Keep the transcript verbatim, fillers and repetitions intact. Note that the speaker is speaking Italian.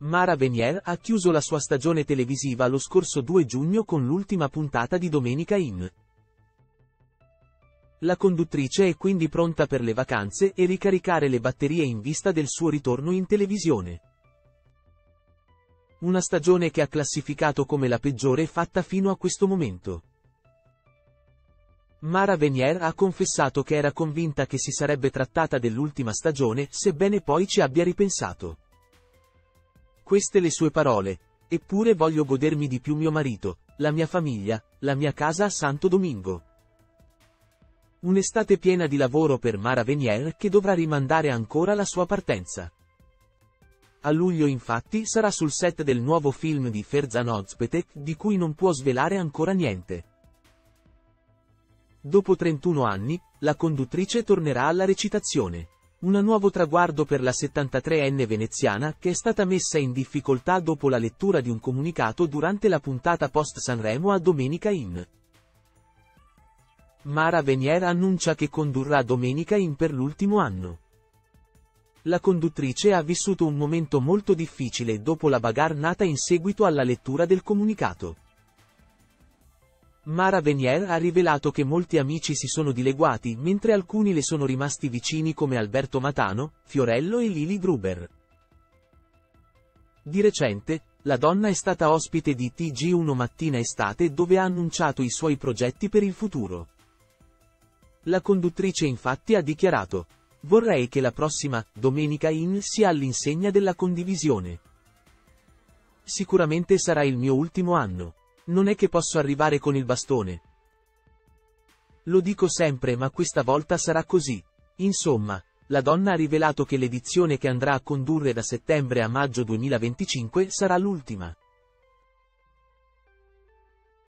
Mara Venier ha chiuso la sua stagione televisiva lo scorso due giugno con l'ultima puntata di Domenica In. La conduttrice è quindi pronta per le vacanze e ricaricare le batterie in vista del suo ritorno in televisione. Una stagione che ha classificato come la peggiore fatta fino a questo momento. Mara Venier ha confessato che era convinta che si sarebbe trattata dell'ultima stagione, sebbene poi ci abbia ripensato. Queste le sue parole: eppure voglio godermi di più mio marito, la mia famiglia, la mia casa a Santo Domingo. Un'estate piena di lavoro per Mara Venier che dovrà rimandare ancora la sua partenza. A luglio infatti sarà sul set del nuovo film di Ferzan Özpetek, di cui non può svelare ancora niente. Dopo trentuno anni, la conduttrice tornerà alla recitazione. Un nuovo traguardo per la settantatreenne veneziana, che è stata messa in difficoltà dopo la lettura di un comunicato durante la puntata post-Sanremo a Domenica In. Mara Venier annuncia che condurrà Domenica In per l'ultimo anno. La conduttrice ha vissuto un momento molto difficile dopo la bagarre nata in seguito alla lettura del comunicato. Mara Venier ha rivelato che molti amici si sono dileguati, mentre alcuni le sono rimasti vicini come Alberto Matano, Fiorello e Lili Gruber. Di recente, la donna è stata ospite di T G uno Mattina Estate, dove ha annunciato i suoi progetti per il futuro. La conduttrice infatti ha dichiarato: "Vorrei che la prossima Domenica In sia all'insegna della condivisione. Sicuramente sarà il mio ultimo anno. Non è che posso arrivare con il bastone. Lo dico sempre, ma questa volta sarà così." Insomma, la donna ha rivelato che l'edizione che andrà a condurre da settembre a maggio duemilaventicinque sarà l'ultima.